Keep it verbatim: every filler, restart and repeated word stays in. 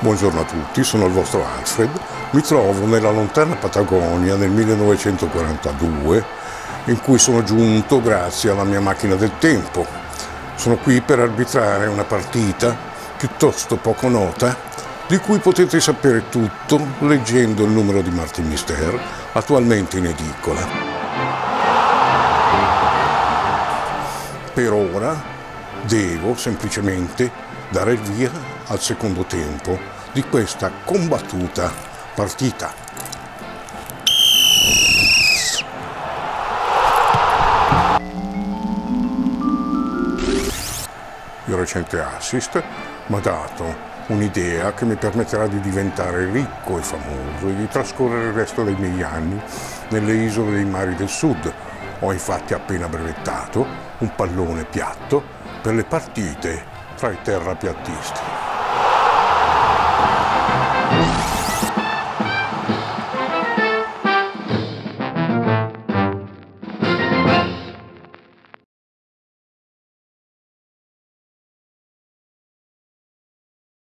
Buongiorno a tutti, sono il vostro Alfred. Mi trovo nella lontana Patagonia nel millenovecentoquarantadue, in cui sono giunto grazie alla mia macchina del tempo. Sono qui per arbitrare una partita piuttosto poco nota, di cui potete sapere tutto leggendo il numero di Martin Mister, attualmente in edicola. Per ora devo semplicemente dare il via al secondo tempo di questa combattuta partita. Il recente assist mi ha dato un'idea che mi permetterà di diventare ricco e famoso e di trascorrere il resto dei miei anni nelle isole dei mari del sud. Ho infatti appena brevettato un pallone piatto per le partite tra i terrapiattisti.